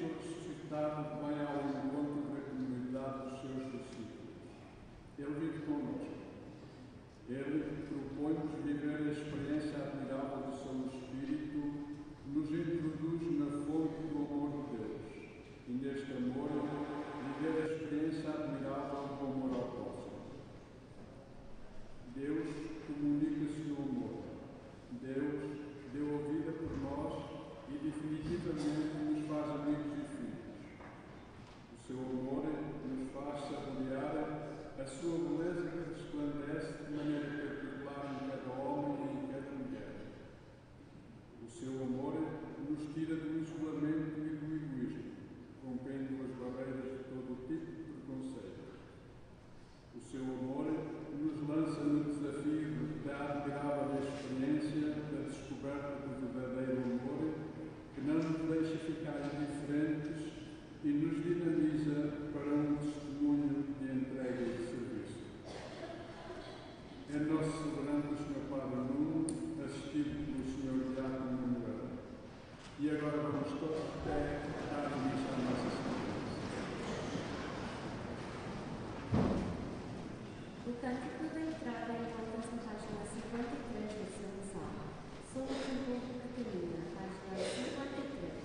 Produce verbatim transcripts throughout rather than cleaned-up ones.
Cristo ressuscitado vem ao encontro da comunidade dos seus discípulos. Ele vive connosco. Ele propõe-nos viver a experiência admirável do seu Espírito, nos introduz na fonte do amor de Deus e, neste amor, viver a experiência admirável do amor ao próximo. Deus comunica-se no amor. Deus deu a vida por nós e definitivamente nos faz amigos e filhos. O seu amor nos faz saborear a sua beleza que resplandece de maneira particular em cada homem e em cada mulher. O seu amor nos tira do isolamento e do egoísmo, rompendo as barreiras de todo o tipo de preconceito. O seu amor nos lança no desafio da admirável experiência da descoberta do verdadeiro amor, que não nos deixa ficar indiferentes e nos dinamiza para um testemunho de entrega e de serviço. É nosso soberano do senhor Padre Nuno, assistido pelo senhor Diácono Manuel. E agora vamos todos de pé dar início à nossa experiência. O cântico da entrada encontra-se na página cinquenta e três da sua Salmo. Somos um povo que caminha, página cinquenta e três.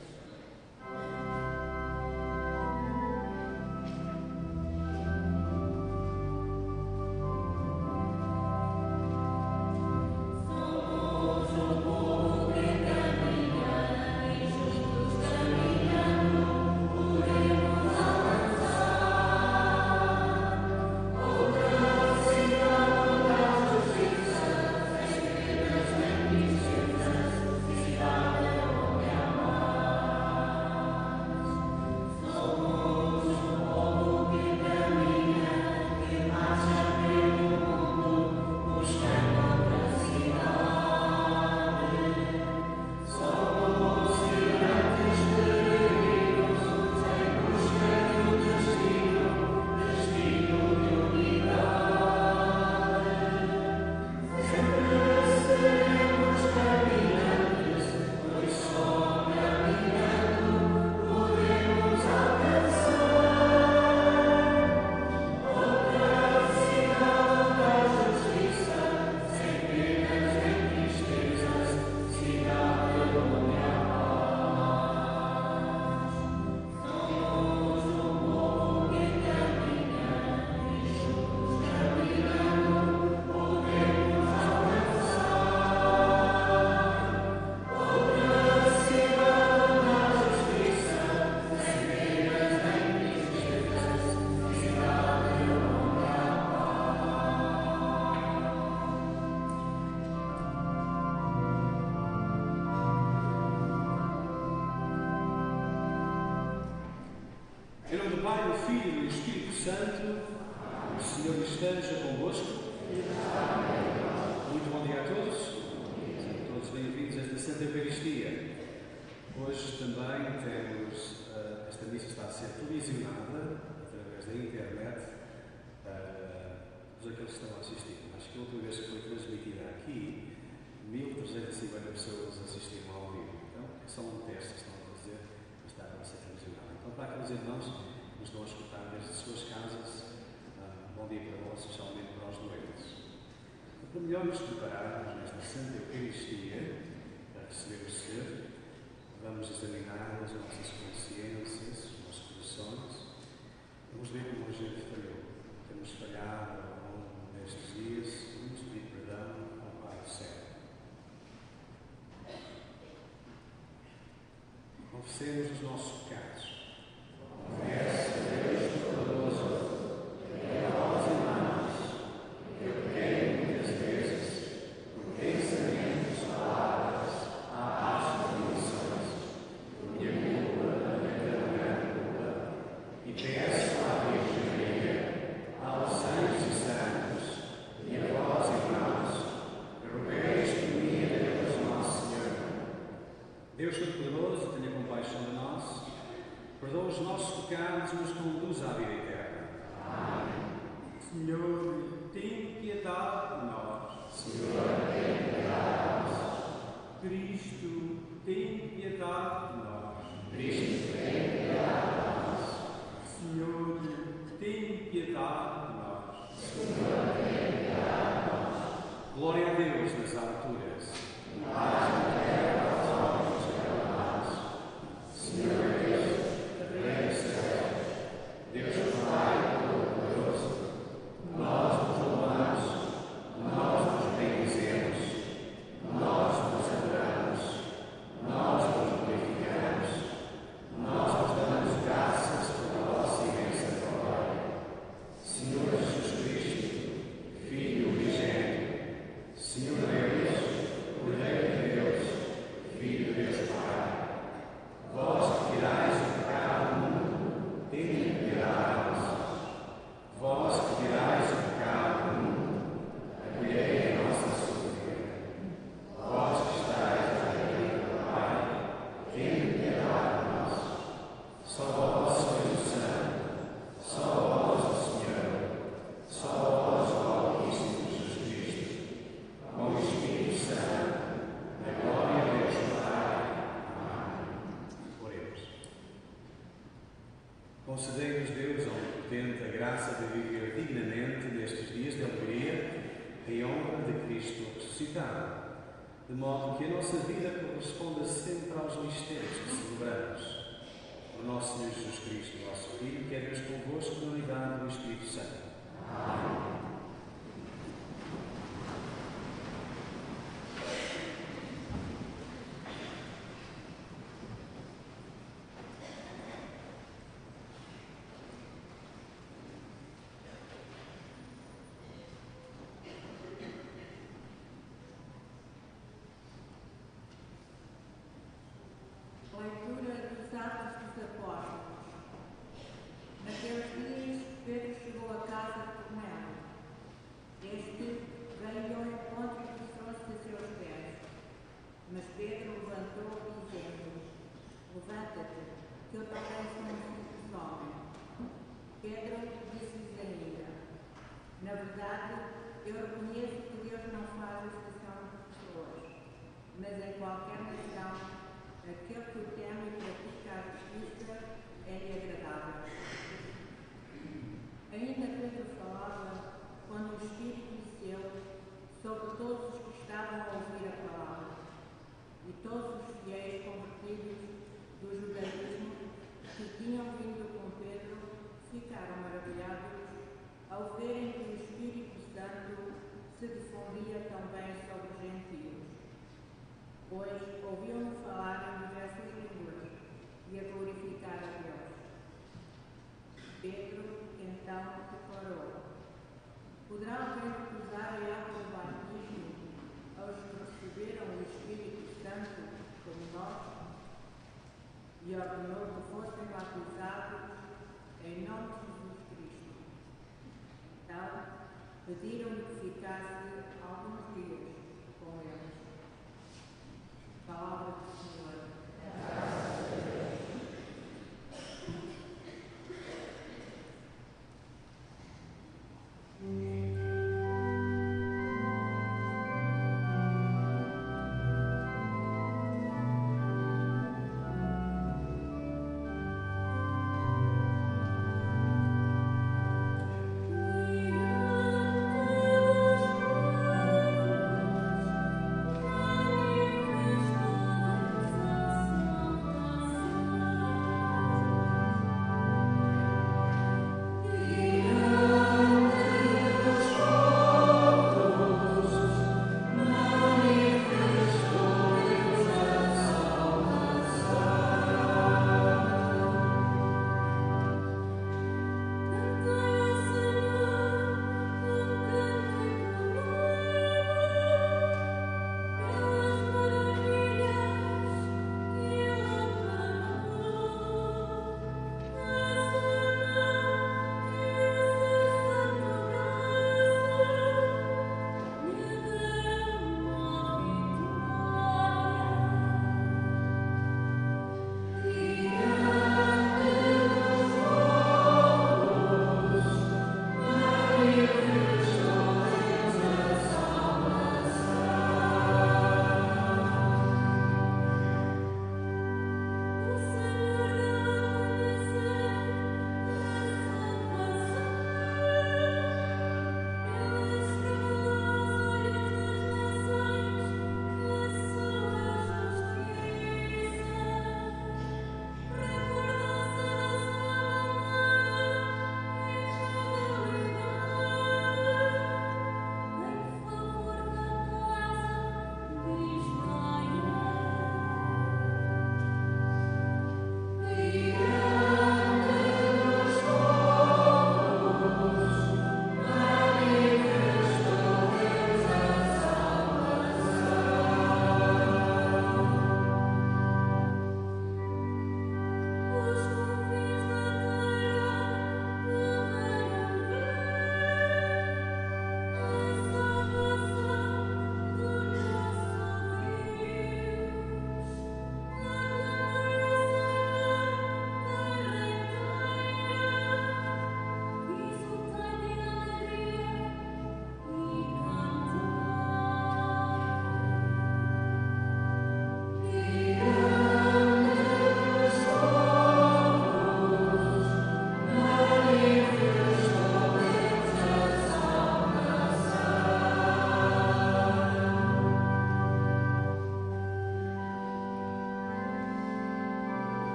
Melhor nos prepararmos nesta Santa Eucaristia para receber o Senhor, vamos examinar as nossas consciências, os nossos corações, vamos ver como a gente falhou. Temos falhado ao longo destes dias, vamos pedir perdão ao Pai do Céu. Confessemos os nossos pecados. Confesse a Deus Todo-Poderoso. Cristo, tem piedade de nós. Cristo, tem piedade Concedei-nos, Deus Omnipotente, a graça de viver dignamente nestes dias de alegria em honra de Cristo ressuscitado, de modo que a nossa vida corresponda sempre aos mistérios que celebramos. O nosso Senhor Jesus Cristo, nosso Filho, que é Deus convosco na unidade do Espírito Santo. Amém. Leitura dos Atos dos Apóstolos. Naqueles dias, Pedro chegou à casa de Cornélio. Este veio ao encontro e prostrou-se a seus pés. Mas Pedro levantou, dizendo: Levanta-te, que eu também sou um simples homem. Pedro disse-lhes ainda: Na verdade, eu reconheço que Deus não faz exceção de pessoas, mas em qualquer nação, aquele que o teme e pratica a justiça é-lhe agradável. Ainda Pedro falava, quando o Espírito desceu sobre todos os que estavam a ouvir a palavra, e todos os fiéis convertidos do judaísmo que tinham vindo com Pedro ficaram maravilhados ao verem que o Espírito Santo se difundia também sobre os gentios, pois ouviam-no falar em diversas línguas e a glorificar a Deus. Pedro, então, declarou: Poderá alguém recusar a água do batismo aos que receberam o Espírito Santo como nós? E ordenou que fossem batizados em nome de Jesus Cristo. Então, pediram-lhe que ficasse alguns dias com eles. Palavra do Senhor. Deus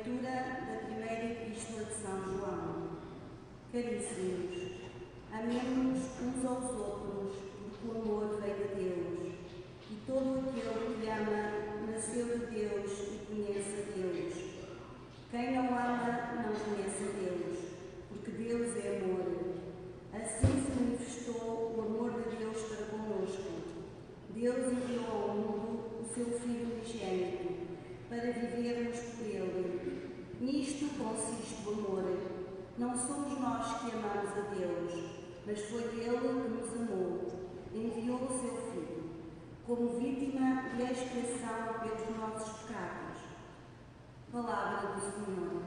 Leitura da primeira Epístola de São João. Caríssimos, amemos uns aos outros, porque o amor vem de Deus, e todo aquele que ama nasceu de Deus e conhece a Deus. Quem não ama não conhece a Deus, porque Deus é amor. Assim se manifestou o amor de Deus para conosco. Deus enviou ao mundo o seu Filho unigênito, para vivermos por ele. Nisto consiste o amor. Não somos nós que amamos a Deus, mas foi Ele que nos amou. Enviou o seu Filho, como vítima e expiação pelos nossos pecados. Palavra do Senhor.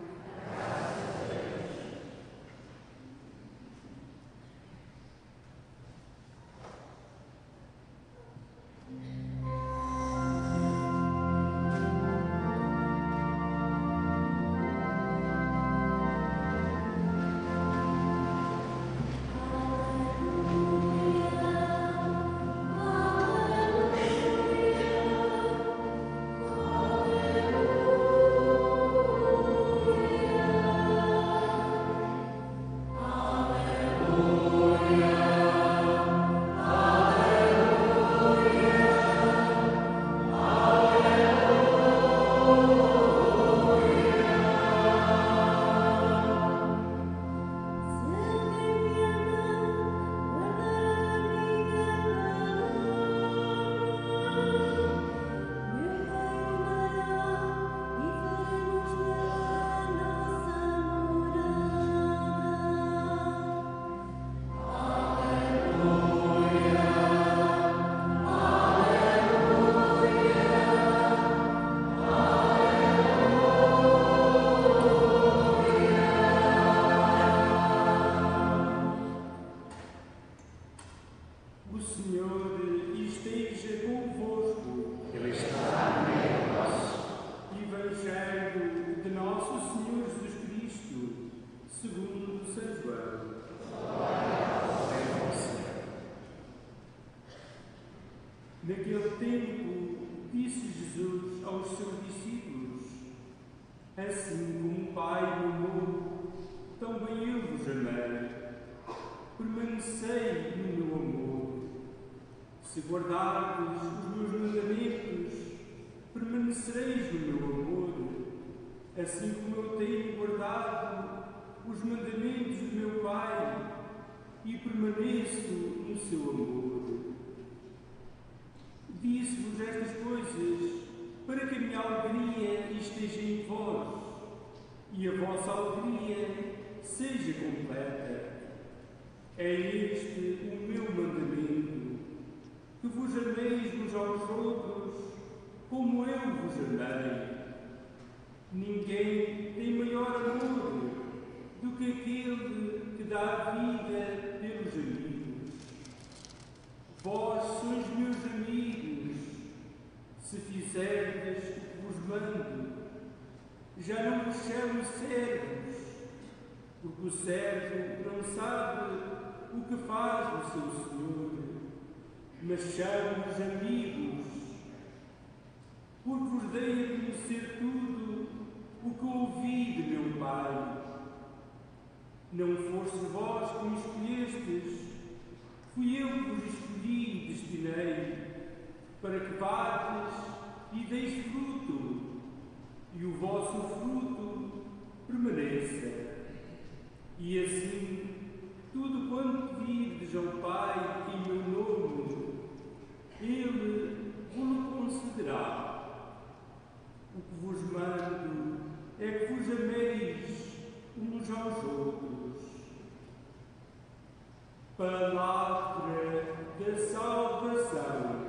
Naquele tempo, disse Jesus aos seus discípulos: assim como o Pai me amou, também eu vos amei. Permanecei no meu amor. Se guardardes os meus mandamentos, permanecereis no meu amor, assim como eu tenho guardado os mandamentos do meu Pai e permaneço no seu amor. Disse-vos estas coisas para que a minha alegria esteja em vós e a vossa alegria seja completa. É este o meu mandamento, que vos ameis uns aos outros como eu vos amei. Ninguém tem maior amor do que aquele que dá a vida pelos amigos. Vós sois meus amigos, se fizerdes o que vos mando. Já não vos chamo servos, porque o servo não sabe o que faz o seu senhor, mas chamo-vos amigos, porque vos dei a conhecer tudo o que ouvi de meu Pai. Não foste vós que me escolhestes, fui eu que vos escolhi e destinei, para que vades e deis fruto, e o vosso fruto permaneça. E assim, tudo quanto pedirdes ao Pai em meu nome, Ele vos concederá. O que vos mando é que vos ameis uns aos outros. Palavra da salvação.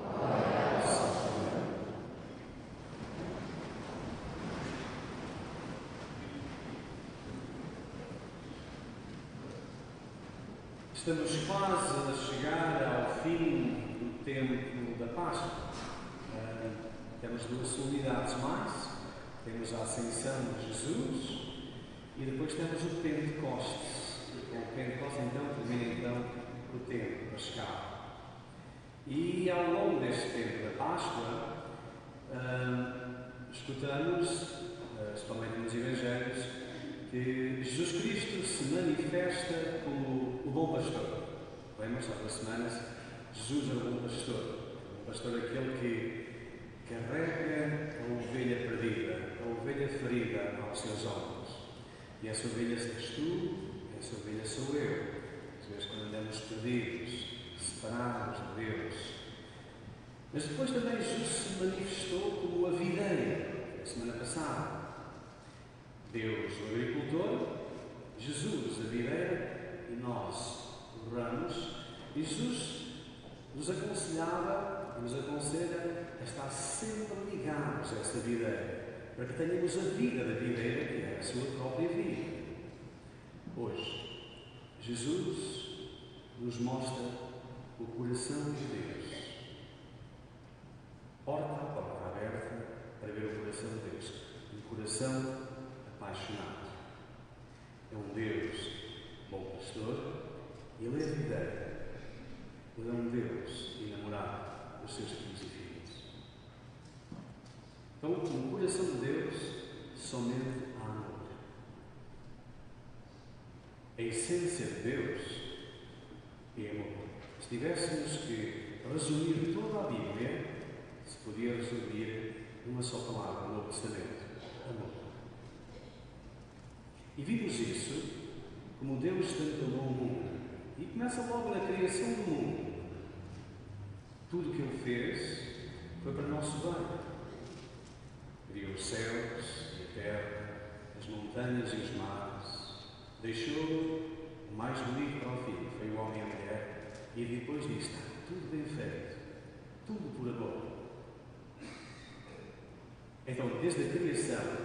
Estamos quase a chegar ao fim do tempo da Páscoa. Uh, temos duas solenidades mais. Temos a Ascensão de Jesus e depois temos o Pentecostes. Com o Pentecostes, então, termina então o tempo pascal. E ao longo deste tempo da Páscoa, uh, escutamos especialmente nos Evangelhos, que Jesus Cristo se manifesta como o bom pastor. Lembra-se, há duas semanas, Jesus é o bom pastor. O pastor é aquele que carrega a ovelha perdida, a ovelha ferida aos seus ombros. E essa ovelha és tu, essa ovelha sou eu. Às vezes quando andamos perdidos, separados de Deus. Mas depois também Jesus se manifestou como a videira, a semana passada. Deus, o agricultor, Jesus, a videira, e nós, os ramos. E Jesus nos aconselhava, nos aconselha a estar sempre ligados a essa videira, para que tenhamos a vida da videira, que é a sua própria vida. Hoje, Jesus nos mostra o coração de Deus. Porta a porta aberta para ver o coração de Deus. Um coração apaixonado. É um Deus bom pastor e Ele é a videira. Ele é um Deus enamorado dos seus filhos e filhas. Então, no coração de Deus, somente há amor. A essência de Deus é amor. Se tivéssemos que resumir toda a Bíblia, se podia resumir numa só palavra, no Novo Testamento: amor. E vimos isso como Deus tanto amou o mundo. E começa logo na criação do mundo. Tudo o que Ele fez foi para o nosso bem. Criou os céus e a terra, as montanhas e os mares. Deixou o mais bonito para o fim, foi o homem e a mulher. E depois disse: está tudo bem feito. Tudo por amor. Então, desde a criação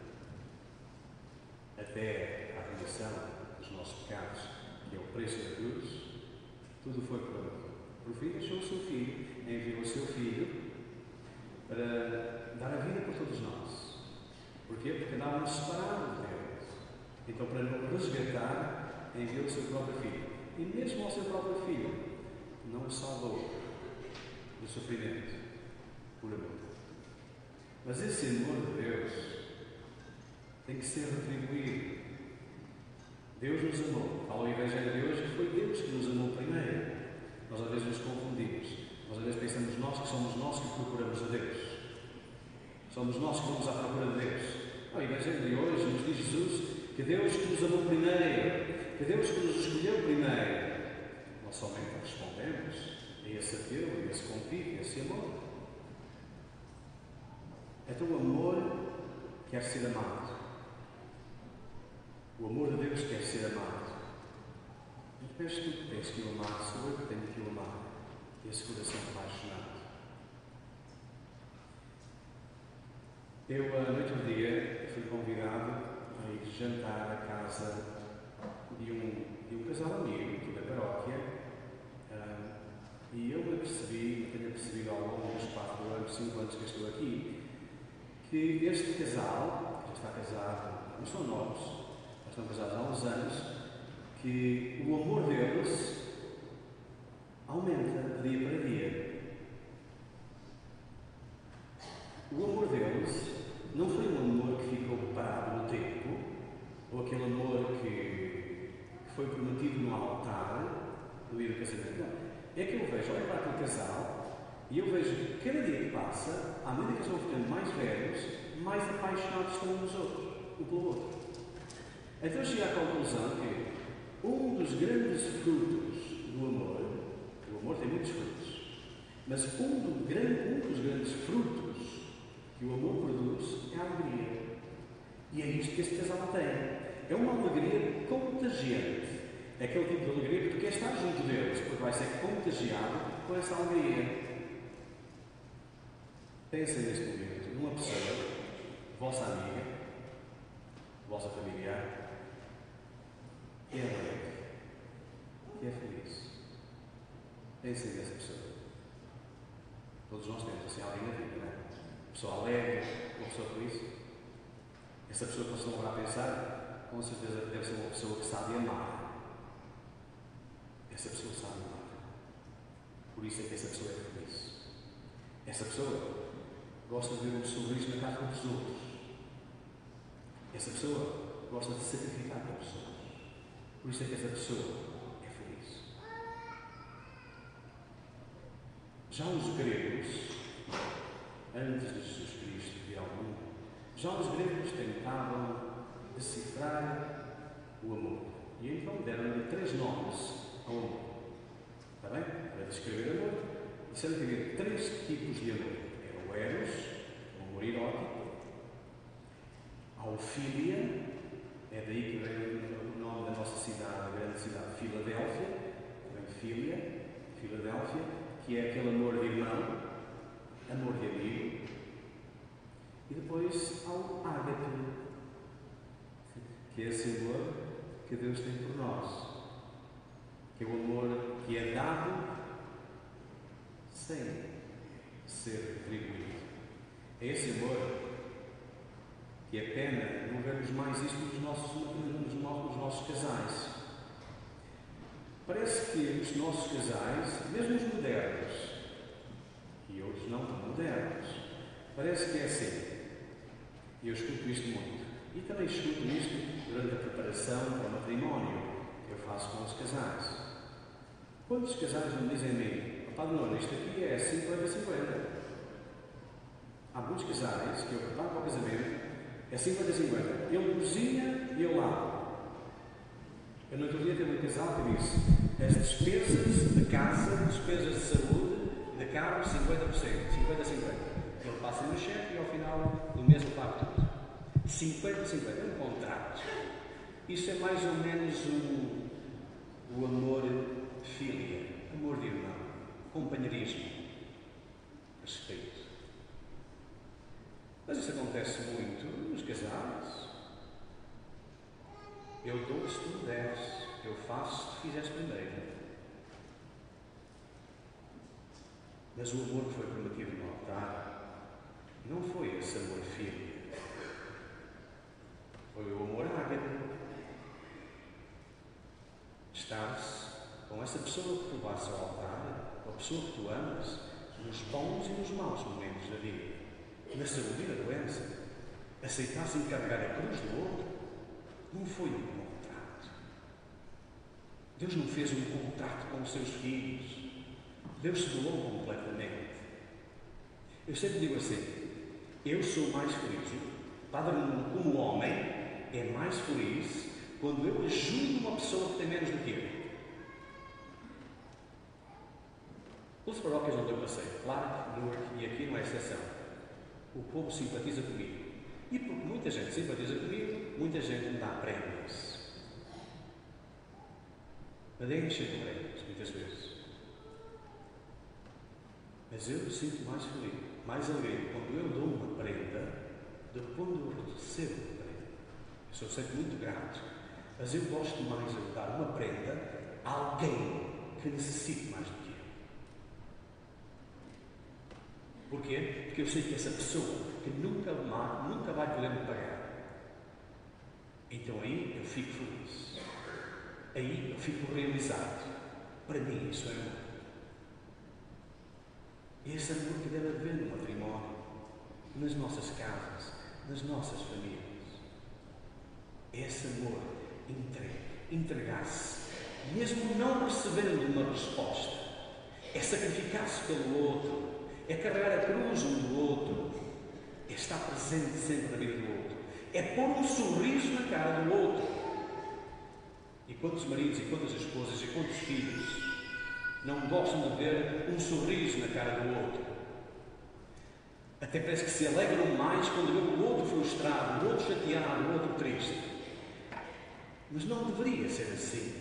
até a remissão dos nossos pecados, que é o preço da cruz, tudo foi por amor. Por fim, deixou o seu filho, enviou o seu filho para dar a vida por todos nós. Porquê? Porque andávamos separados de Deus. Então, para nos resgatar, enviou o seu próprio filho. E mesmo ao seu próprio filho, não o salvou do sofrimento por amor. Mas esse amor de Deus tem que ser retribuído. Deus nos amou. Fala o Evangelho de hoje que foi Deus que nos amou primeiro. Nós às vezes nos confundimos. Nós às vezes pensamos nós que somos nós que procuramos a Deus. Somos nós que vamos à procura de Deus. O Evangelho de hoje nos diz Jesus que Deus que nos amou primeiro, que Deus que nos escolheu primeiro. Nós somente respondemos a esse apelo, a esse convite, a esse amor. Então o amor quer ser amado. O amor de Deus quer ser amado. E depois tu tens que o amar, sou eu que tenho que o amar. Esse coração apaixonado. Eu, no outro dia, fui convidado a ir jantar à casa de um, de um casal amigo aqui da paróquia. Uh, e eu me apercebi, me tenho percebido ao longo dos quatro anos, cinco anos que estou aqui, que este casal, que já está casado, não são novos, já estão casados há uns anos, que o amor deles aumenta de dia para dia. O amor deles não foi um amor que ficou parado no tempo, ou aquele amor que foi prometido no altar, no dia do casamento. Não. É que eu vejo, olho para aquele casal, e eu vejo que cada dia que passa, à medida que eles vão ficando mais velhos, mais apaixonados estão uns outros, um pelo outro. Então eu cheguei à conclusão que um dos grandes frutos do amor, o amor tem muitos frutos, mas um, do grande, um dos grandes frutos que o amor produz é a alegria. E é isto que este casal tem. É uma alegria contagiante. É aquele tipo de alegria que tu queres estar junto deles, porque vai ser contagiado com essa alegria. Pensa neste momento numa pessoa, vossa amiga, vossa familiar, que é alegre, que é feliz. Pensem nessa pessoa. Todos nós temos assim alguém na vida, não é? Uma pessoa alegre, uma pessoa feliz. Essa pessoa que vocês vão a pensar, com certeza deve ser uma pessoa que sabe amar. Essa pessoa sabe amar. Por isso é que essa pessoa é feliz. Essa pessoa gosta de ver um sorriso na cara dos outros. Essa pessoa gosta de sacrificar para pessoas. Por isso é que essa pessoa é feliz. Já os gregos, antes de Jesus Cristo vir ao mundo, já os gregos tentavam decifrar o amor. E então deram-lhe três nomes ao amor. Está bem? Para descrever amor, disseram que havia três tipos de amor. Era o eros, o amor erótico, a ofilia, é daí que vem o nome da nossa cidade, a grande cidade de Filadélfia, vem filia, Filadélfia, que é aquele amor de irmão, amor de amigo. E depois há o ágape, que é esse amor que Deus tem por nós, que é o amor que é dado sem ser retribuído. É esse amor que é pena não vermos mais isto nos nossos, nos nossos casais. Parece que os nossos casais, mesmo os modernos, e outros não tão modernos, parece que é assim. E eu escuto isto muito. E também escuto isto durante a preparação para o matrimónio que eu faço com os casais. Quantos casais me dizem a mim: Padre Nuno, isto aqui é cinquenta a cinquenta. Há muitos casais que eu preparo para o casamento, é cinquenta a cinquenta. Ele cozinha e eu lavo. Eu no outro dia teve um casal que disse: as despesas da casa, despesas de saúde e de carro, cinquenta por cento, cinquenta a cinquenta. Ele passa no cheque e ao final do mês eu pago tudo. cinquenta a cinquenta, é um contrato. Isso é mais ou menos o, o amor de filha, amor de irmão, companheirismo, respeito. Mas isso acontece muito nos casais. Eu dou se tu me deres, eu faço se tu fizeres primeiro. Mas o amor que foi prometido no altar não foi esse amor filho. Foi o amor ágape. Estar-se com essa pessoa que tu vais ao altar, com a pessoa que tu amas, nos bons e nos maus momentos da vida, na saúde e na doença. Aceitar-se encarregar a cruz do outro, não foi um contrato. Deus não fez um contrato com os seus filhos. Deus se doou completamente. Eu sempre digo assim: eu sou mais feliz, Padre Nuno, como homem, é mais feliz quando eu ajudo uma pessoa que tem menos do que eu. Pelas paróquias onde eu passei, claro que Newark, e aqui não é exceção, o povo simpatiza comigo. E porque muita gente simpatiza comigo, muita gente me dá prémios. Mas é encher de prémios, muitas vezes. Mas eu me sinto mais feliz, mais alegre quando eu dou uma prenda do que quando eu recebo uma prenda. Eu sou sempre muito grato, mas eu gosto mais de dar uma prenda a alguém que necessite mais do que eu. Porquê? Porque eu sei que essa pessoa que nunca, nunca vai poder me pagar. Então aí eu fico feliz. Aí eu fico realizado. Para mim isso é amor. E esse amor que deve haver no matrimónio, nas nossas casas, nas nossas famílias. Esse amor entregue, entregar-se, mesmo não recebendo uma resposta, é sacrificar-se pelo outro, é carregar a cruz um do outro, é estar presente sempre na vida do outro, é pôr um sorriso na cara do outro. E quantos maridos, e quantas esposas, e quantos filhos não gostam de ver um sorriso na cara do outro? Até parece que se alegram mais quando vê o outro frustrado, o outro chateado, o outro triste. Mas não deveria ser assim.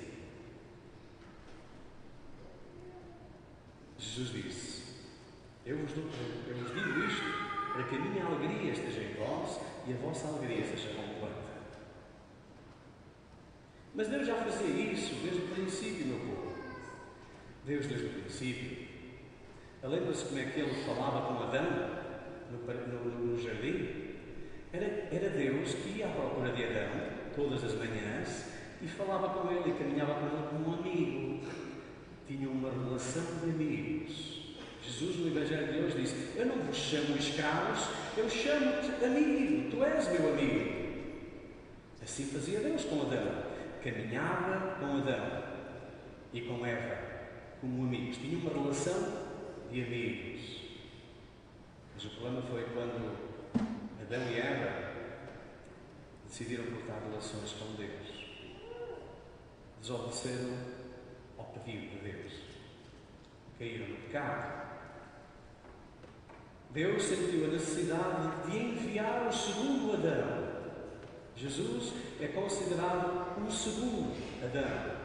Jesus disse: eu vos, dou, eu vos digo isto para que a minha alegria esteja em vós e a vossa alegria seja completa. Mas Deus já fazia isso desde o princípio, meu povo. Deus desde o princípio. Lembra-se como é que ele falava com Adão no, no, no jardim? Era, era Deus que ia à procura de Adão todas as manhãs e falava com ele e caminhava com ele como um amigo. Tinha uma relação de amigos. Jesus no Evangelho de hoje disse: eu não vos chamo escravos, eu chamo-te amigo, tu és meu amigo. Assim fazia Deus com Adão. Caminhava com Adão e com Eva como amigos. Tinha uma relação de amigos. Mas o problema foi quando Adão e Eva decidiram cortar relações com Deus. Desobedeceram ao pedido de Deus. Caíram no pecado. Deus sentiu a necessidade de enviar o segundo Adão. Jesus é considerado o segundo Adão.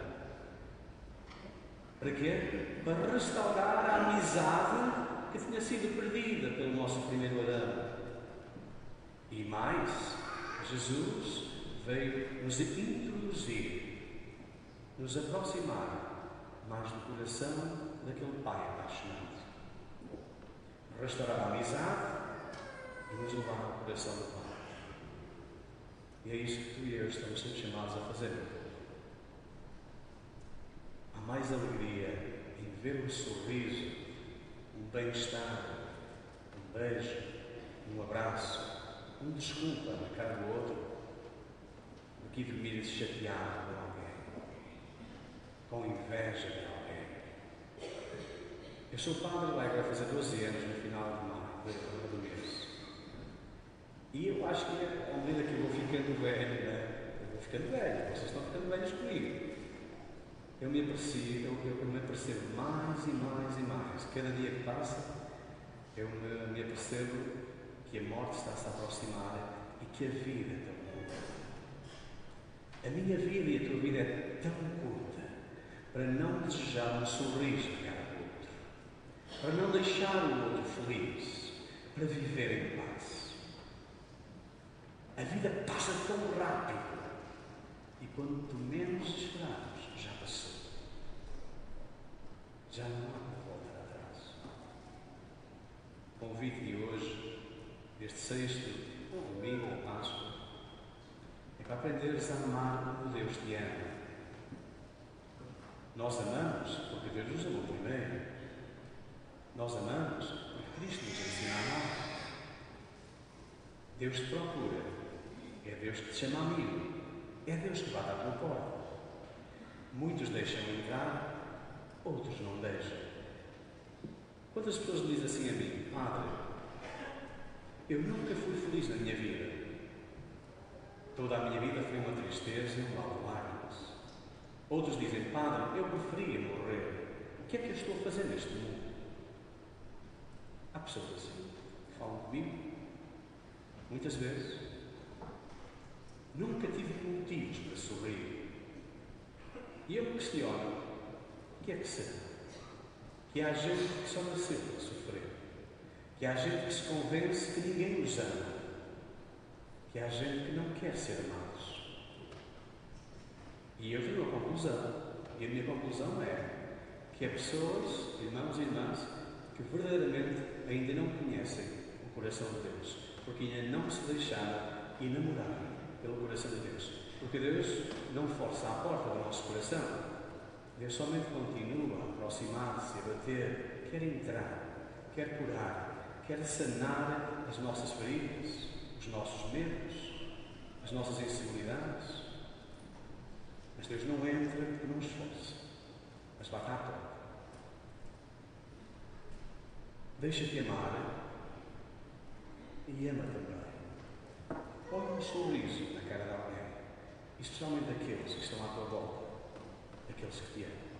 Para quê? Para restaurar a amizade que tinha sido perdida pelo nosso primeiro Adão. E mais, Jesus veio nos introduzir, nos aproximar mais do coração daquele Pai apaixonado. Restaurar a amizade e nos levar ao coração do Pai. E é isso que tu e eu estamos sempre chamados a fazer. Há mais alegria em ver um sorriso, um bem-estar, um beijo, um abraço, um desculpa na cara do outro, do que dormir chateado com alguém, com inveja de alguém. Eu sou padre lá, vai fazer doze anos no final de maio, do mês. E eu acho que, à medida que eu vou ficando velho, né? eu vou ficando velho, vocês estão ficando velhos comigo. Eu me aprecio, eu, eu, eu me apercebo mais e mais e mais. Cada dia que passa, eu me, me apercebo que a morte está a se aproximar e que a vida é tão curta. A minha vida e a tua vida é tão curta para não desejar um sorriso na cara do outro, para não deixar o outro feliz, para viver em paz. A vida passa tão rápido e quanto menos esperamos, já passou. Já não há para voltar atrás. O convite de hoje, deste sexto domingo da Páscoa, é para aprenderes a amar como Deus te ama. Nós amamos porque Deus nos amou primeiro. Nós amamos porque Cristo nos ensina a amar. Deus te procura. É Deus que te chama amigo. É Deus que bate à tua porta. Muitos deixam entrar, outros não deixam. Quantas pessoas me dizem assim a mim: Padre, eu nunca fui feliz na minha vida. Toda a minha vida foi uma tristeza e um mar de lágrimas. Outros dizem: Padre, eu preferia morrer. O que é que eu estou a fazer neste mundo? Há pessoas assim que falam comigo. Muitas vezes. Nunca tive motivos para sorrir. E eu me questiono: o que é que será? Que há gente que só nasceu para sofrer. Que há gente que se convence que ninguém os ama. Que há gente que não quer ser amados. E eu tenho uma conclusão. E a minha conclusão é que há pessoas, irmãos e irmãs, que verdadeiramente ainda não conhecem o coração de Deus. Porque ainda não se deixaram enamorar pelo coração de Deus. Porque Deus não força a porta do nosso coração. Deus somente continua a aproximar-se, a bater, quer entrar, quer curar, quer sanar as nossas feridas, os nossos medos, as nossas inseguridades. Mas Deus não entra porque não esforça, mas bate à porta. Deixa-te amar e ama também. Põe um sorriso na cara de alguém, especialmente daqueles que estão à tua volta, daqueles que te amam.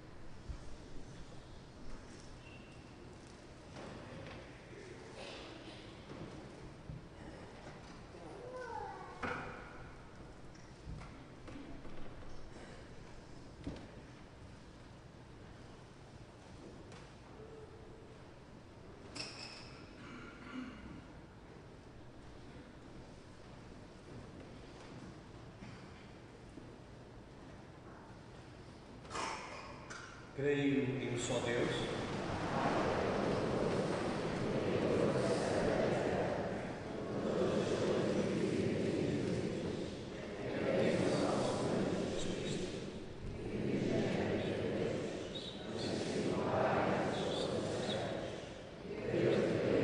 Creio em um só Deus,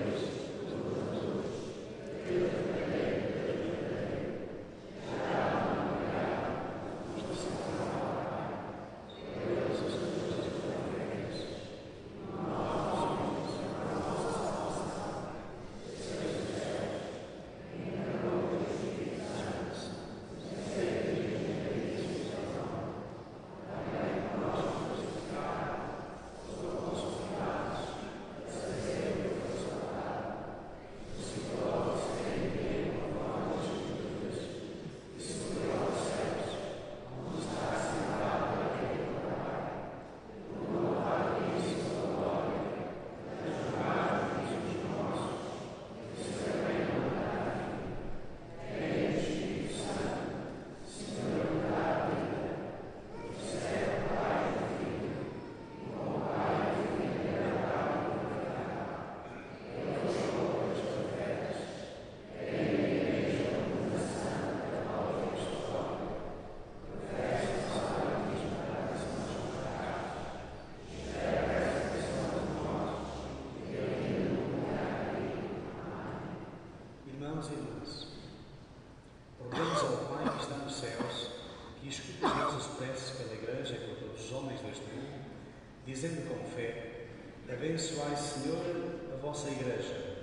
Deus irmãos e irmãs, rogamos ao Pai que está nos céus, que escuta as nossas preces pela Igreja e por todos os homens deste mundo, dizendo com fé: abençoai, Senhor, a vossa Igreja.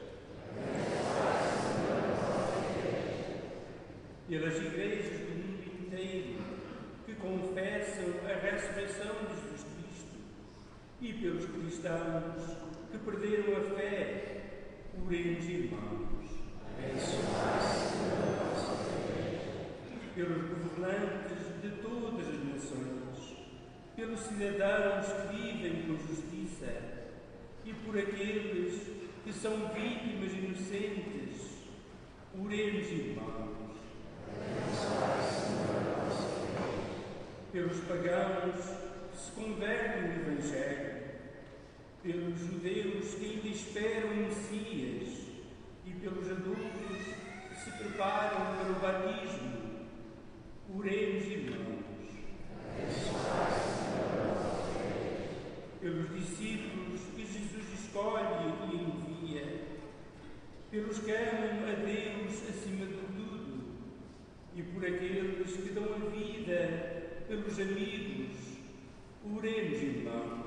Pelas igrejas do mundo inteiro que confessam a ressurreição de Jesus Cristo e pelos cristãos que perderam a fé, oremos, irmãos. Abençoai, Senhor, a vossa Igreja. Pelos governantes de todas as nações, pelos cidadãos que vivem com justiça e por aqueles que são vítimas inocentes, oremos, irmãos. Pelos pagãos que se convertem no Evangelho, pelos judeus que ainda esperam o Messias e pelos adultos que se preparam para o batismo, oremos, irmãos. Pelos discípulos que Jesus escolhe e envia, pelos que amam a Deus acima de tudo e por aqueles que dão a vida pelos amigos, oremos, irmãos.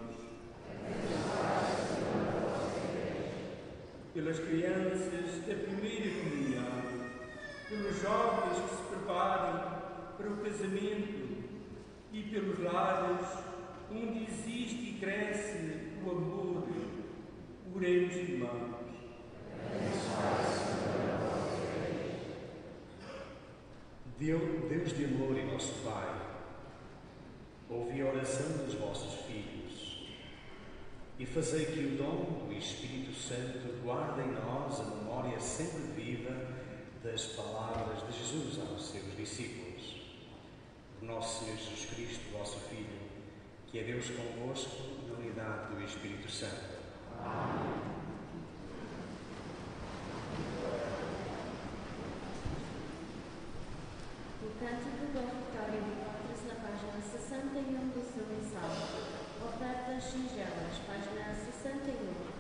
Pelas crianças da primeira comunhão, pelos jovens que se preparam para o casamento e pelos lares onde existe e cresce o amor, oremos, irmãos. Deus de amor e nosso Pai, ouvi a oração dos vossos filhos e fazei que o dom do Espírito Santo guarde em nós a memória sempre viva das palavras de Jesus aos seus discípulos. Por nosso Senhor Jesus Cristo, vosso Filho, que é Deus convosco na unidade do Espírito Santo. Amém. O Cântico da Vitória encontra-se na página sessenta e um do seu mensal. Ofertas singelas, página sessenta e um.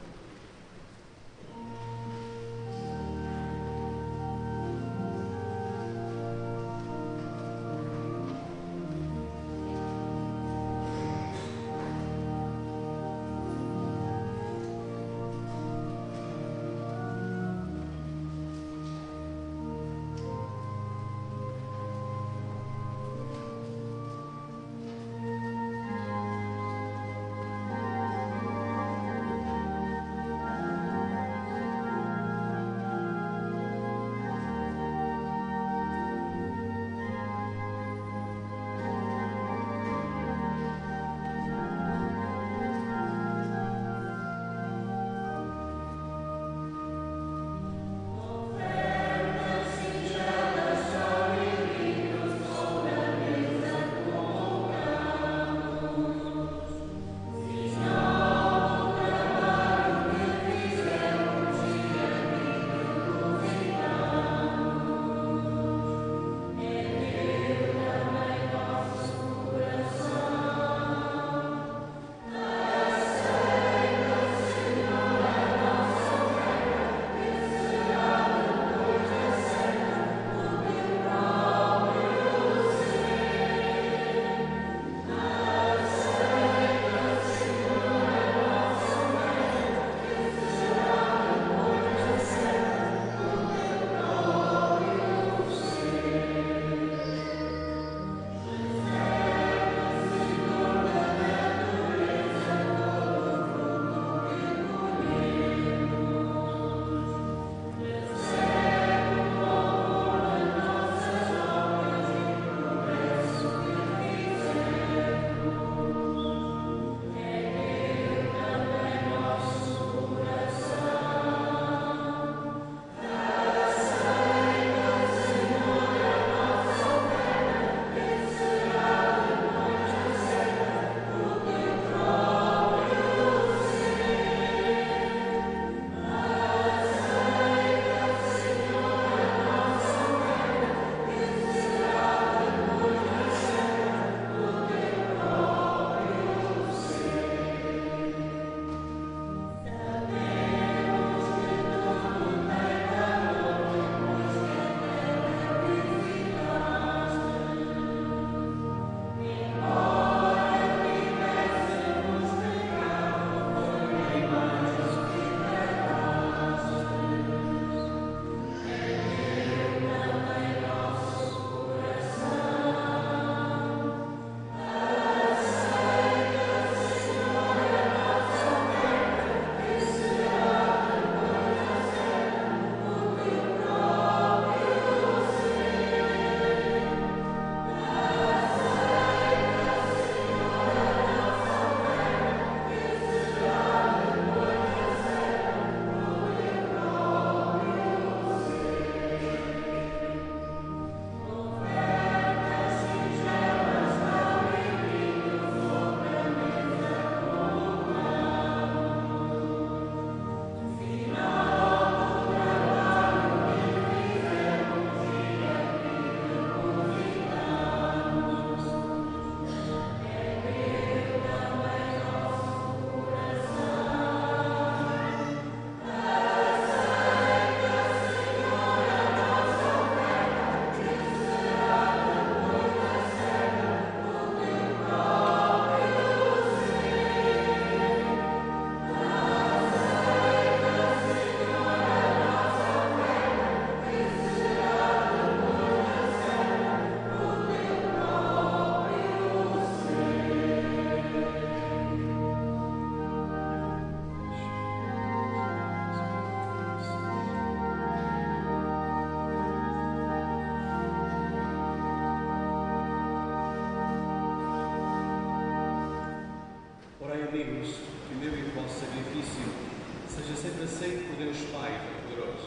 amigos, que o meu e o vosso sacrifício seja sempre aceito por Deus Pai Todo-Poderoso.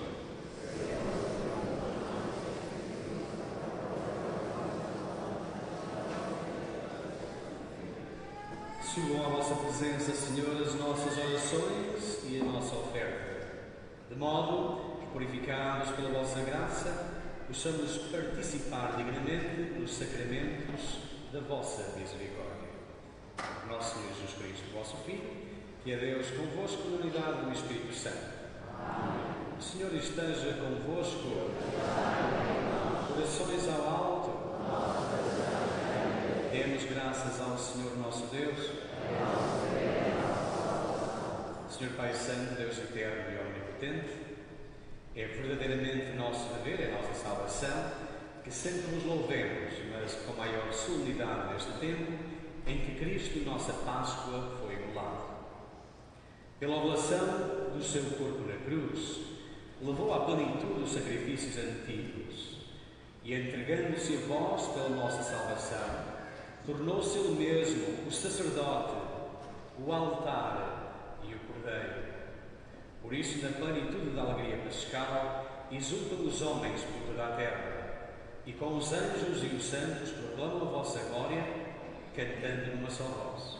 Subam à vossa presença, Senhor, as nossas orações e a nossa oferta, de modo que, purificados pela vossa graça, possamos participar dignamente nos sacramentos da vossa misericórdia. Nosso Senhor Jesus Cristo, vosso Filho, que é Deus convosco na unidade do Espírito Santo. Amém. O Senhor esteja convosco. Corações ao alto. Demos graças ao Senhor nosso Deus. Senhor Pai Santo, Deus eterno e omnipotente, é verdadeiramente nosso dever, é nossa salvação, que sempre vos louvemos, mas com maior solenidade neste tempo em que Cristo, nossa Páscoa, foi imolado. Pela oblação do seu corpo na cruz, levou à plenitude os sacrifícios antigos e, entregando-se a vós pela nossa salvação, tornou-se ele mesmo o sacerdote, o altar e o cordeiro. Por isso, na plenitude da alegria pascal, exultam os homens por toda a terra, e com os anjos e os santos proclamam a vossa glória, cantando numa só voz.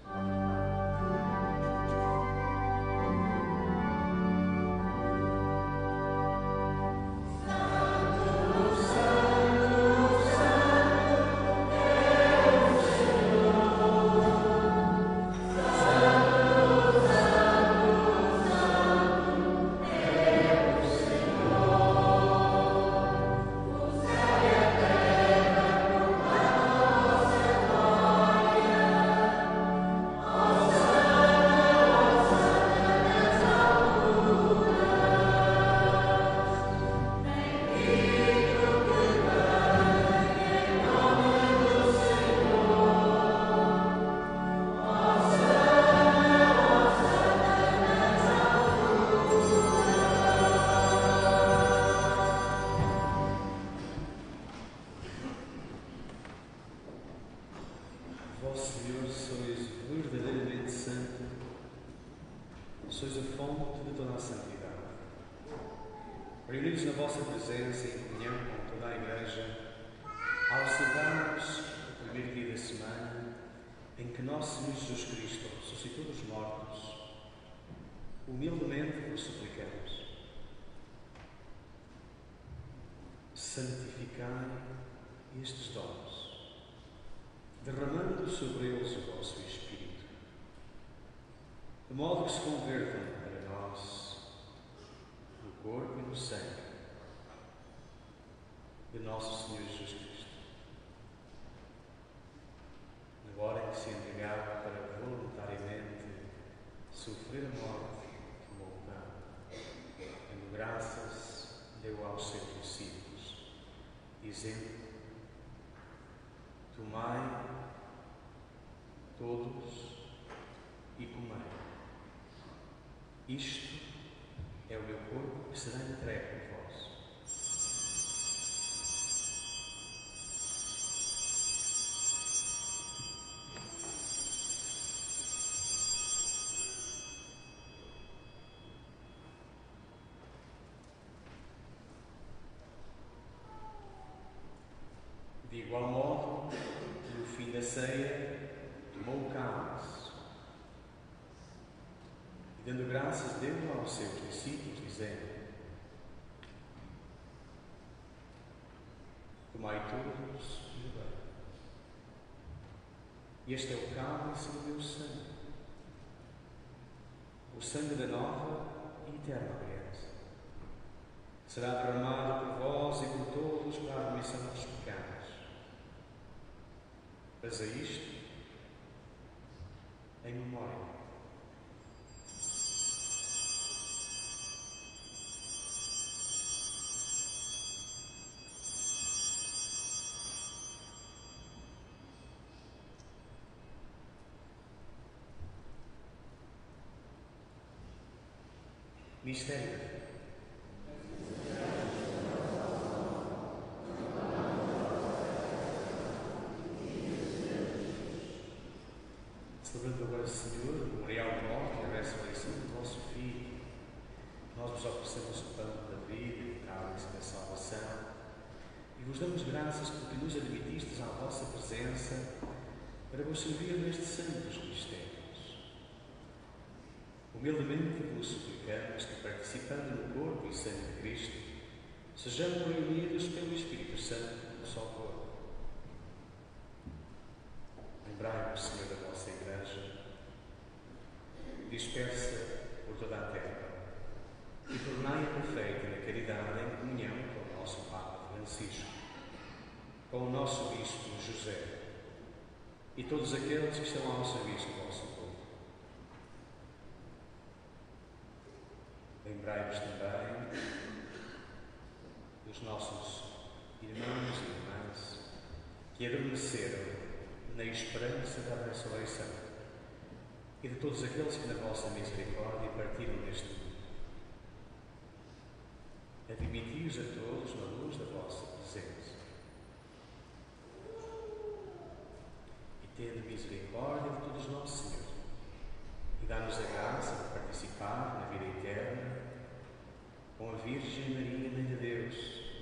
Reunidos na vossa presença e em comunhão com toda a Igreja, ao celebrarmos o primeiro dia da semana em que nosso Senhor Jesus Cristo ressuscitou dos mortos, humildemente vos suplicamos: santificai estes dons, derramando sobre eles o vosso Espírito, de modo que se convertam para nós no corpo e no sangue de nosso Senhor Jesus Cristo, na hora em que se entregava para voluntariamente sofrer a morte como pecado, dando graças, deu aos seus discípulos, dizendo: tomai todos e comei. Isto é o meu corpo que será entregue por vós. De igual modo, no fim da ceia, tomou o cálice e, dando graças, deu-o aos seus discípulos, dizendo: tomai todos e bebei. Este é o cálice do meu sangue, o sangue da nova e eterna aliança. Será derramado por vós e por todos para a remissão dos pecados. Faze isto em memória. Mistério da fé. celebrando agora, Senhor, o memorial de morte e a ressurreição do vosso Filho, nós vos oferecemos o pão da vida e o cálice da salvação e vos damos graças que nos admitistes à vossa presença para vos servir nestes santos mistérios. Humildemente vos suplicamos que, participando no corpo e sangue de Cristo, sejamos reunidos pelo Espírito Santo no só corpo. Lembrai-vos, Senhor, da vossa Igreja, dispersa por toda a terra, e tornai-a perfeita na caridade em comunhão com o nosso Papa Francisco, com o nosso Bispo José e todos aqueles que estão ao serviço do vosso povo. Lembrai-vos também dos nossos irmãos e irmãs que adormeceram na esperança da ressurreição e de todos aqueles que na vossa misericórdia partiram deste mundo. Admiti-os a todos na luz da vossa presença. E tende misericórdia de todos nós, Senhor, e dá-nos a graça de participar na vida eterna com a Virgem Maria, Mãe de Deus,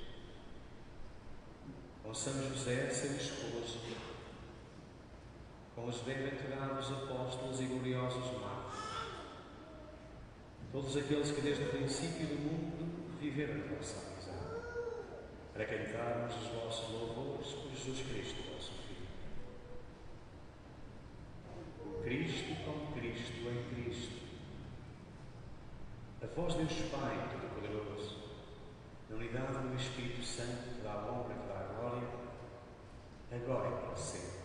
com São José, seu esposo, com os bem-aventurados apóstolos e gloriosos mártires, todos aqueles que desde o princípio do mundo viveram a vossa amizade, para cantarmos os vossos louvores por Jesus Cristo, vosso Filho. Cristo com Cristo em Cristo. A vós, Deus Pai Todo-Poderoso, na unidade do Espírito Santo, que dá a honra e que dá a glória, agora e para sempre.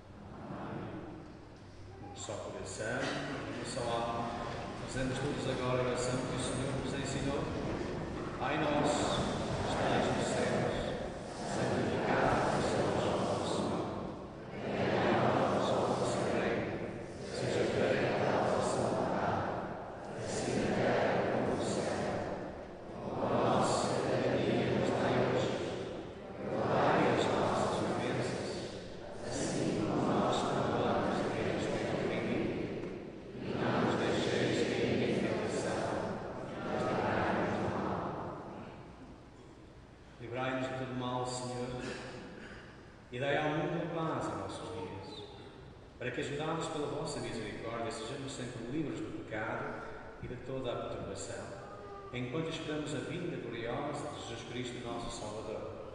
Um só coração, uma só alma, fazemos todos agora a oração que o Senhor nos ensinou. Pai nosso, que estais nos céus, santificado seja o vosso nome. Venha a nós o vosso reino, seja feita a vossa vontade, assim na terra como no céu. O pão nosso de cada dia nos dai hoje, perdoai as nossas ofensas, assim como nós perdoamos a quem nos tem ofendido, e não nos deixeis cair em tentação, mas livrai-nos do mal. Livrai-nos de todo mal, Senhor, e dai ao mundo a paz em nossos dias, para que, ajudados pela vossa misericórdia, sejamos sempre livres do pecado e de toda a perturbação, enquanto esperamos a vinda gloriosa de Jesus Cristo, nosso Salvador.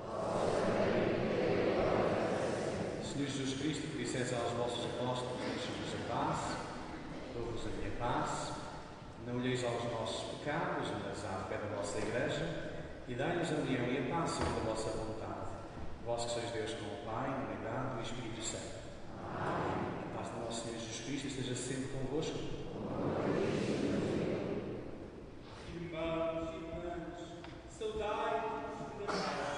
Senhor Jesus Cristo, que disseste aos vossos apóstolos: deixai-vos a paz, dou-vos a minha paz, não olheis aos nossos pecados, mas à fé da vossa Igreja, e dai-nos a união e a paz segundo a vossa vontade. Vós que sois Deus com o Pai, na unidade do Espírito Santo. Amém. A paz do nosso Senhor Jesus Cristo esteja sempre convosco. Irmãos e irmãs, saudai-vos da paz.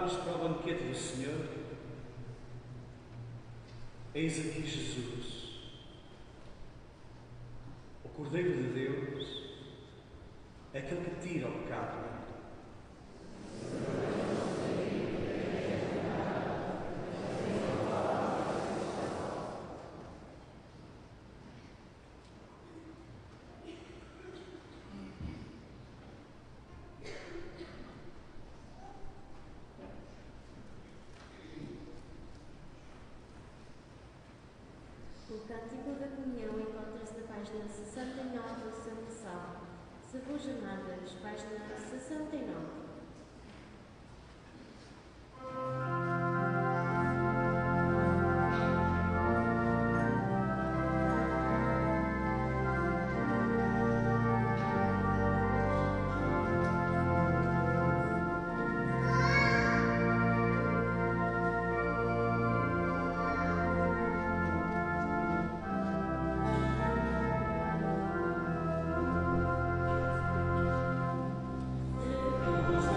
preparados para o banquete do Senhor? Eis aqui Jesus, o Cordeiro de Deus, aquele que tira o pecado do mundo. O Cântico da Comunhão encontra-se na página sessenta e nove do Santo Salmo. Se vos amadas, página sessenta e nove. Deus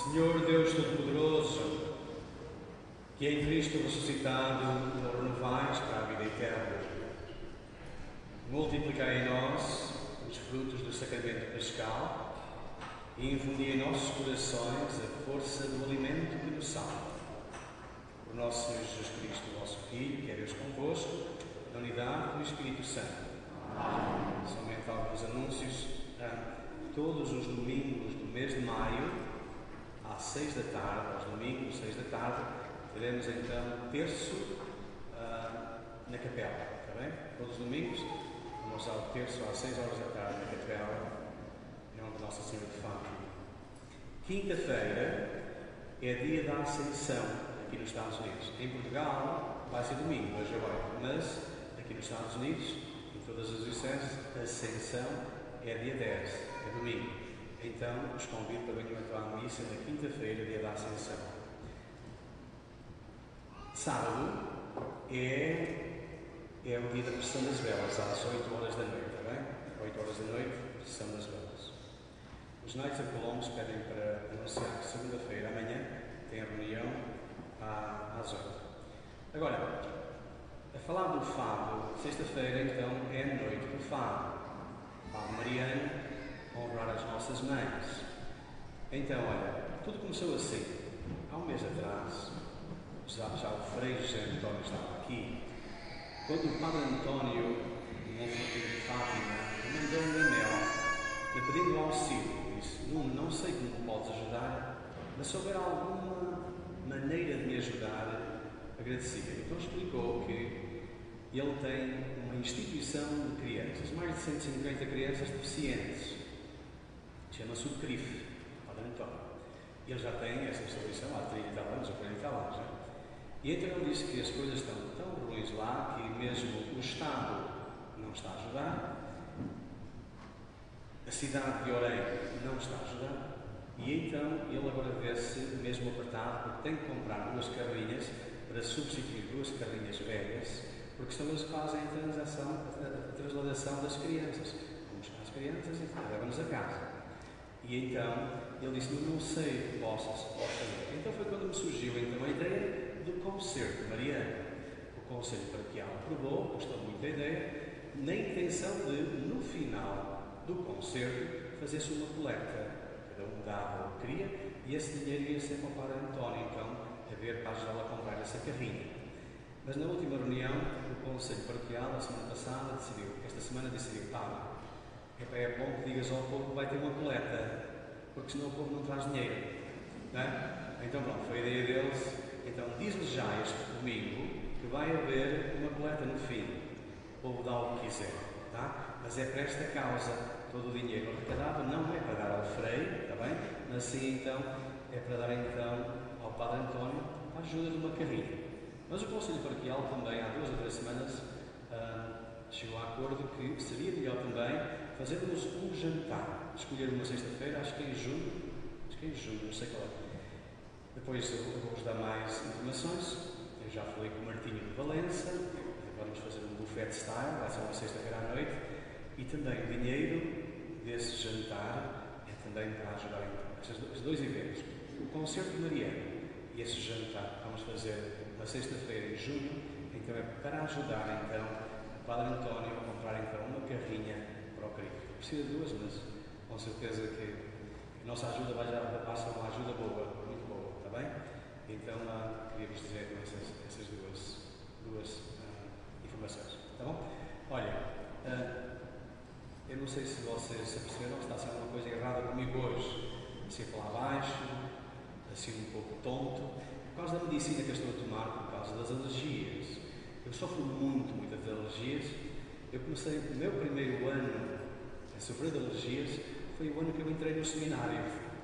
Senhor Deus Todo-Poderoso, que em Cristo ressuscitado nos renovais para a vida eterna, multiplicai em nós os frutos do sacramento pascal e infundi em nossos corações a força do alimento que nos salva. Por nosso Senhor Jesus Cristo, vosso Filho, que é Deus convosco, na unidade do Espírito Santo. Amém. Somente alguns anúncios. Todos os domingos do mês de maio, às seis da tarde, aos domingos, seis da tarde, teremos então terço uh, na capela, está bem? Todos os domingos, vamos ao terço às seis horas da tarde na capela, em nome de Nossa Senhora de Fátima. Quinta-feira é dia da Ascensão, aqui nos Estados Unidos. Em Portugal vai ser domingo, hoje é oito, mas aqui nos Estados Unidos, em todas as licenças, a Ascensão é dia dez, é domingo. Então, os convido para venham entrar à missa na quinta-feira, dia da Ascensão. Sábado é, é o dia da procissão das velas, às oito horas da noite, está bem? oito horas da noite, procissão das velas. Os Knights of Columbus pedem para anunciar que segunda-feira, amanhã, tem a reunião às oito. Agora, a falar do fado, sexta-feira, então, é a noite do fado. Fado mariano, honrar as nossas mães. Então, olha, tudo começou assim. Há um mês atrás, já, já o Frei José António estava aqui, quando o Padre António, um filho de Fátima, mandou um e-mail me pedindo auxílio. Disse: não, não sei como podes ajudar, mas se houver alguma maneira de me ajudar, agradecia. Então explicou que ele tem uma instituição de crianças, mais de cento e cinquenta crianças deficientes. Chama-se o C R I F, Padre António. Ele já tem essa instituição há trinta anos ou quarenta anos. Né? E então ele disse que as coisas estão tão ruins lá que mesmo o Estado não está a ajudar, a cidade de Orem não está a ajudar, e então ele agora vê-se mesmo apertado porque tem que comprar duas carrinhas para substituir duas carrinhas velhas, porque são eles que fazem a transação, a transladação das crianças. Vamos buscar as crianças e levamos a casa. E então ele disse: não, não sei o que possas fazer. Então foi quando me surgiu então a ideia do concerto mariano. O Conselho Paroquial aprovou, gostou muito da ideia, na intenção de, no final do concerto, fazer-se uma coleta. Cada um dava o que queria e esse dinheiro ia ser para o Padre António, então, a ver para ajudá-lo a comprar essa carrinha. Mas na última reunião, o Conselho Paroquial, a semana passada, decidiu, esta semana decidiu, ah, é bom que digas ao povo que vai ter uma coleta, porque senão o povo não traz dinheiro. Não é? Então pronto, foi a ideia deles. Então diz-lhes já este domingo que vai haver uma coleta no fim. O povo dá o que quiser, tá? Mas é para esta causa. Todo o dinheiro arrecadado não é para dar ao Frei, está bem? Mas sim, então, é para dar então ao Padre António a ajuda de uma carrinha. Mas o Conselho Paroquial também, há duas ou três semanas, uh, chegou a acordo que seria melhor também fazermos um jantar. Escolher uma sexta-feira, acho que é em junho, acho que é em junho, não sei qual é. Depois eu vou-vos dar mais informações. Eu já falei com o Martinho de Valença, vamos fazer um buffet style, vai ser uma sexta-feira à noite, e também o dinheiro desse jantar é também para ajudar em esses dois eventos. O concerto de mariano e esse jantar vamos fazer na sexta-feira em junho, então é para ajudar então o Padre António a comprar então uma carrinha para o C R I F. Precisa de duas, mas com certeza que a nossa ajuda vai já passar uma ajuda boa, muito boa, está bem? Então uh, queria-vos dizer essas, essas duas, duas uh, informações, está bom? Olha, uh, eu não sei se vocês se perceberam, está a ser uma coisa errada comigo hoje, assim a falar baixo, assim um pouco tonto, por causa da medicina que eu estou a tomar, por causa das alergias. Eu sofro muito, muitas alergias. Eu comecei, o meu primeiro ano a sofrer de alergias foi o ano que eu entrei no seminário.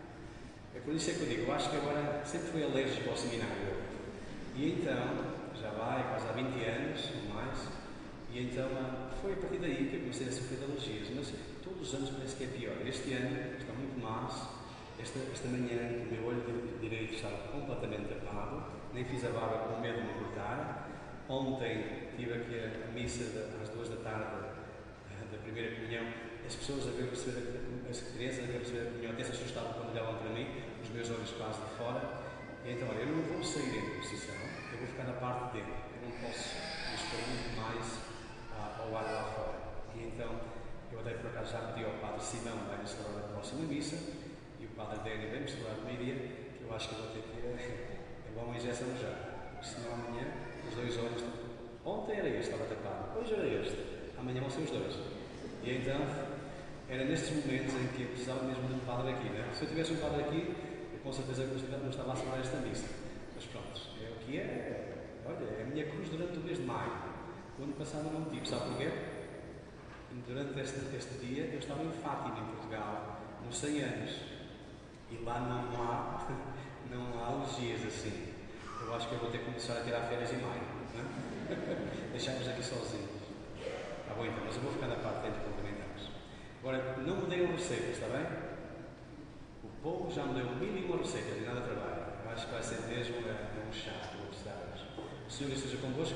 É por isso é que eu digo, eu acho que agora sempre fui alérgico ao seminário. E então, já vai quase há vinte anos ou mais, e então foi a partir daí que eu comecei a sofrer de alergias. Mas todos os anos parece que é pior. Este ano está muito más. Esta, esta manhã o meu olho direito estava completamente tapado, nem fiz a barba com medo de me cortar. Ontem tive aqui a missa de, às duas da tarde da primeira comunhão. A as pessoas a ver receber, as crianças a ver receber a comunhão até se assustavam quando olhavam para mim, os meus olhos quase de fora. E então, olha, eu não vou sair da procissão, eu vou ficar na parte de dentro, eu não posso me expor muito mais ah, ao ar lá fora. E então, eu até por acaso já pedi ao Padre Simão, vai nos celebrar a próxima missa, e o Padre Dani vem nos celebrar a meia, que eu acho que eu vou ter que ir a uma injeção já, porque senão amanhã os dois olhos. Ontem era este, estava tapado, hoje era este, amanhã vão ser os dois. E então, era nestes momentos em que eu precisava mesmo de um padre aqui, né? Se eu tivesse um padre aqui, eu com certeza não estava a celebrar esta missa. Mas pronto, é o que é. Olha, é a minha cruz durante o mês de maio. O ano passado não tive, sabe porquê? Durante este, este dia, eu estava em Fátima, em Portugal, nos cem anos. E lá não há, não há alergias assim. Eu acho que eu vou ter que começar a tirar férias em maio. Deixamos aqui sozinhos. Está bom então, mas eu vou ficar na parte dentro complementarmos. Agora, não me deem receitas, está bem? O povo já me deu mil e uma receitas e nada de trabalho. Eu acho que vai ser mesmo é, um chá, vou precisar hoje. O Senhor esteja convosco.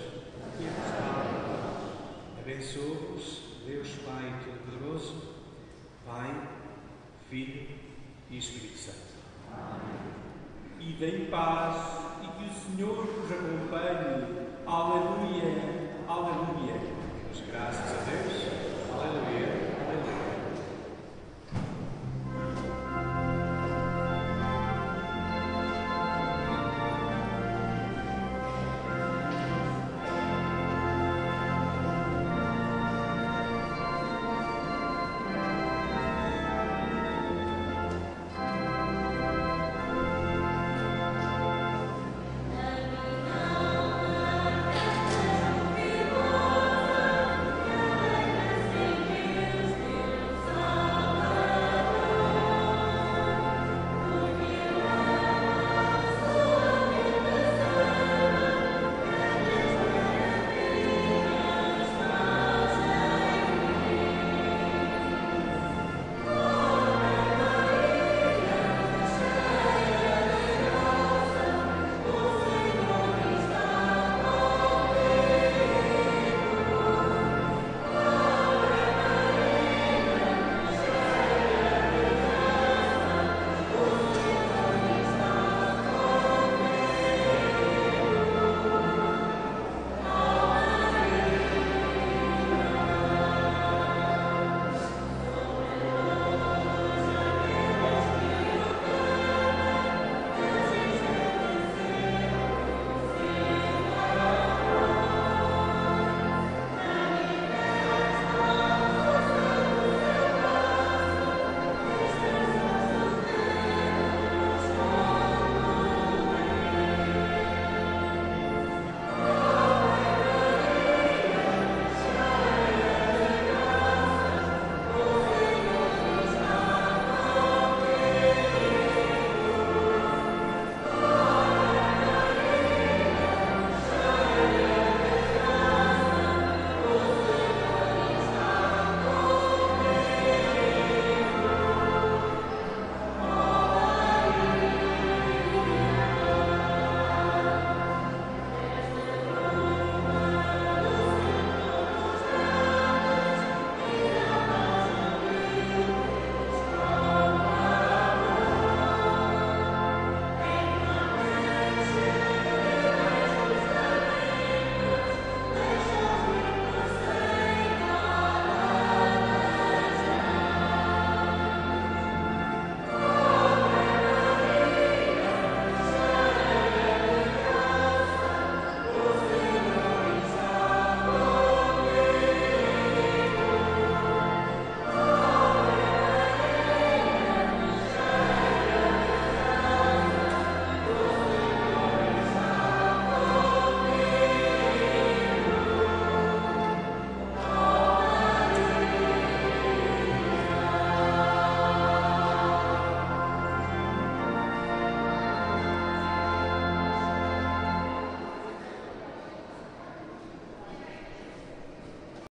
Abençoe-vos, Deus Pai Todo-Poderoso, Pai, Filho e Espírito Santo. E deem paz e que o Senhor vos acompanhe. Aleluia, aleluia. Damos graças a Deus. Aleluia.